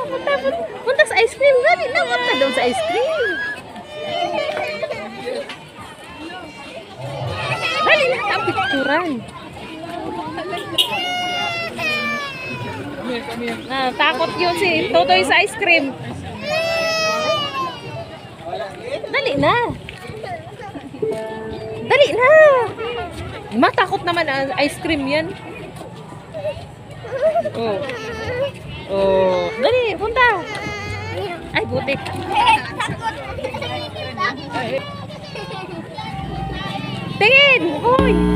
Punta sa ice cream. Dali na, punta doon sa ice cream. Dali na, ang picturan. Takot yun si Totoy sa ice cream. Dali na. Dali na. Matakot naman ang ice cream yan. Oh. Oh, dali, punta. Ay, buti. Tingin. Uy.